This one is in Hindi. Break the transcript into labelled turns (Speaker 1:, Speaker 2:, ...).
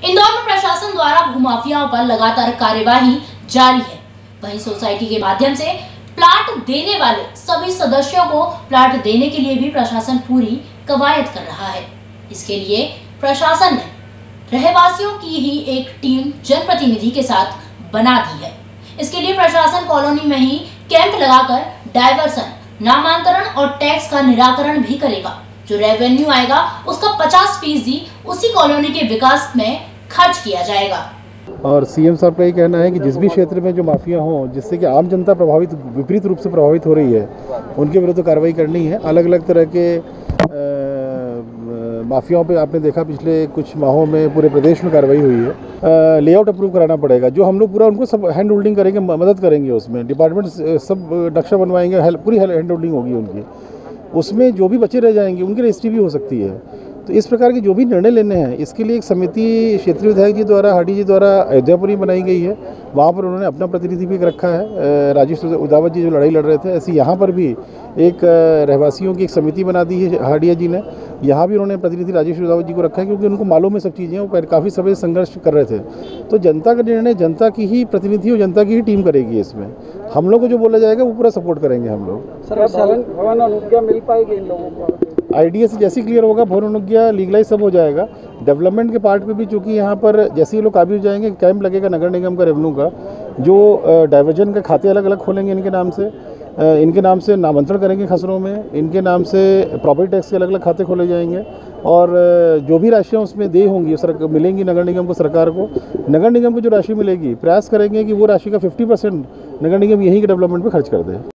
Speaker 1: इंदौर में प्रशासन द्वारा भूमाफियाओं पर लगातार कार्यवाही जारी है। वहीं सोसाइटी के माध्यम से प्लाट देने वाले सभी सदस्यों को प्लाट देने के लिए भी प्रशासन पूरी कवायद कर रहा है। इसके लिए प्रशासन ने रहवासियों की ही एक टीम जनप्रतिनिधि के साथ बना दी है। इसके लिए प्रशासन कॉलोनी में ही कैंप लगाकर डायवर्सन, नामांतरण और टैक्स का निराकरण भी करेगा। जो रेवेन्यू आएगा उसका 50% उसी कॉलोनी के विकास में खर्च किया जाएगा।
Speaker 2: और सीएम साहब का ये कहना है कि जिस भी क्षेत्र में जो माफिया हों, जिससे कि आम जनता विपरीत रूप से प्रभावित हो रही है, उनके विरुद्ध कार्रवाई करनी है। अलग अलग तरह के माफियाओं पे आपने देखा पिछले कुछ माहों में पूरे प्रदेश में कार्रवाई हुई है। लेआउट अप्रूव कराना पड़ेगा, जो हम लोग पूरा उनको सब हैंड होल्डिंग करेंगे, मदद करेंगे। उसमें डिपार्टमेंट सब नक्शा बनवाएंगे, पूरी हैंड होल्डिंग होगी उनकी। उसमें जो भी बचे रह जाएंगे उनकी रजिस्ट्री भी हो सकती है। तो इस प्रकार के जो भी निर्णय लेने हैं, इसके लिए एक समिति क्षेत्रीय विधायक जी द्वारा, हाडी जी द्वारा अयोध्यापुरी बनाई गई है। वहाँ पर उन्होंने अपना प्रतिनिधि भी रखा है। राजेश उदावत जी जो लड़ाई लड़ रहे थे, ऐसे यहाँ पर भी एक रहवासियों की एक समिति बना दी है हाडिया जी ने। यहाँ भी उन्होंने प्रतिनिधि राजेश उदावत जी को रखा है, क्योंकि उनको मालूम है सब चीज़ें। वो काफ़ी समय संघर्ष कर रहे थे। तो जनता का निर्णय जनता की ही प्रतिनिधि और जनता की ही टीम करेगी। इसमें हम लोग को जो बोला जाएगा वो पूरा सपोर्ट करेंगे हम लोग।
Speaker 3: सर, भवन अनुज्ञा मिल पाएगी इन लोगों को?
Speaker 2: आईडीए से जैसे क्लियर होगा, भवन अनुज्ञा लीगलाइज सब हो जाएगा। डेवलपमेंट के पार्ट पे भी, चूँकि यहाँ पर जैसे ही लोग काबिल हो जाएंगे, कैंप लगेगा नगर निगम का रेवेन्यू का, जो डाइवर्जन के खाते अलग अलग खोलेंगे इनके नाम से। इनके नाम से नामांतरण करेंगे खसरों में, इनके नाम से प्रॉपर्टी टैक्स के अलग अलग खाते खोले जाएंगे। और जो भी राशियाँ उसमें दे होंगी मिलेंगी नगर निगम को, सरकार को। नगर निगम को जो राशि मिलेगी, प्रयास करेंगे कि वो राशि का 50% नगर निगम यहीं के डेवलपमेंट पे खर्च कर दे।